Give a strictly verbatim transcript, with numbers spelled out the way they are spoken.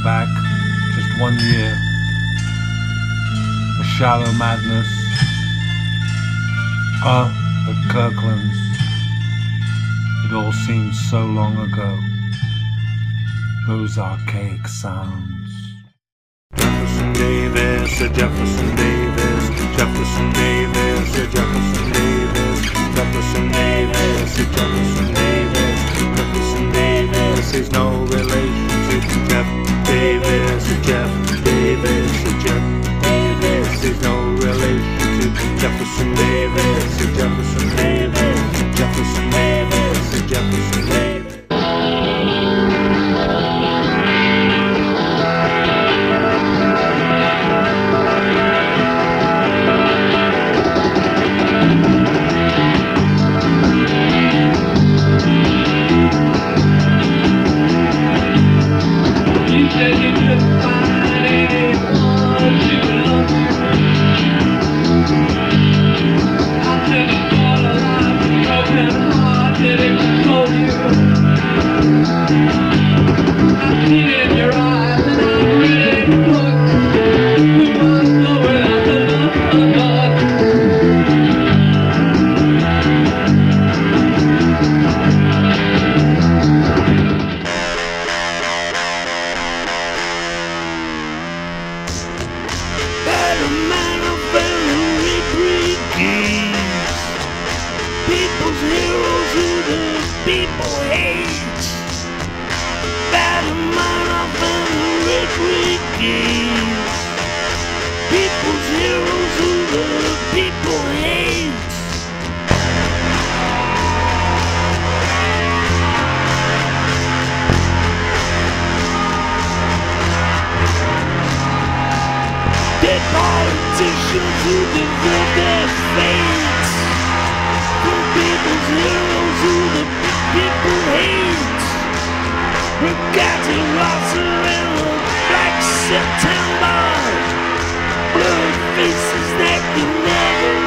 back just one year. A shallow madness. Ah, at Kirkland's. It all seems so long ago. Those archaic sounds. Jefferson Davis, a Jefferson Davis, Jefferson Davis, a Jefferson Davis, Jefferson Davis, a Jefferson Davis, Jefferson Davis is no relation to Jeff Davis, a Jeff Davis, a Jeff Davis is no relation to Jefferson Davis, a Jefferson Davis, Jefferson Davis, a Jefferson Davis. People's heroes who the people hate. Battle man of Henry Briggs. People's heroes who the people hate. Dead politicians who deserve their fate. People's heroes who the people hate. Bugatti, Rosser, and the Black September. Blood faces that you never